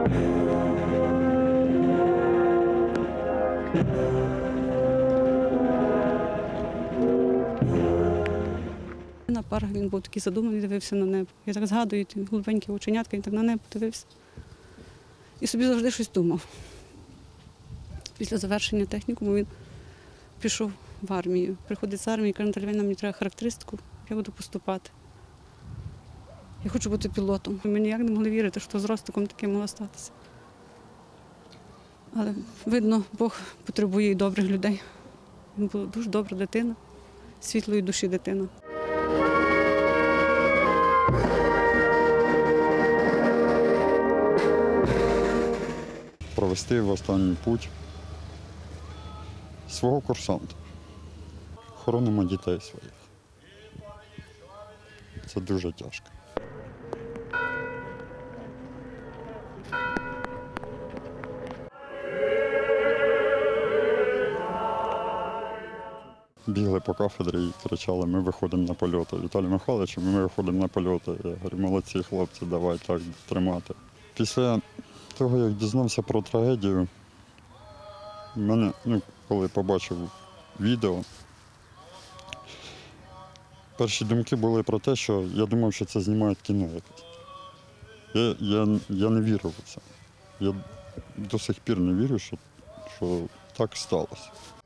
На парах він був такий задуманий, дивився на небо. Я так згадую, ті голубенькі оченятка, він так на небо дивився. І собі завжди щось думав. Після завершення технікуму він пішов в армію. Приходить з армії, каже: Наталя Іванівна, мені треба характеристику, я буду поступати. Я хочу бути пілотом. Ми ніяк не могли вірити, що з Ростиком таке могло статися. Але, видно, Бог потребує і добрих людей. Він був дуже добра дитина, світлої душі дитина. Провести в останній путь свого курсанта. Хоронимо дітей своїх. Це дуже тяжко. Бігли по кафедрі і кричали: ми виходимо на польоти. Віталій Михайлович, ми виходимо на польоти. Я говорю: молодці хлопці, давай так тримати. Після того, як дізнався про трагедію, мене, коли побачив відео, перші думки були про те, що я думав, що це знімають кіно якесь. Я не вірив у це. Я до сих пір не вірю, що так сталося.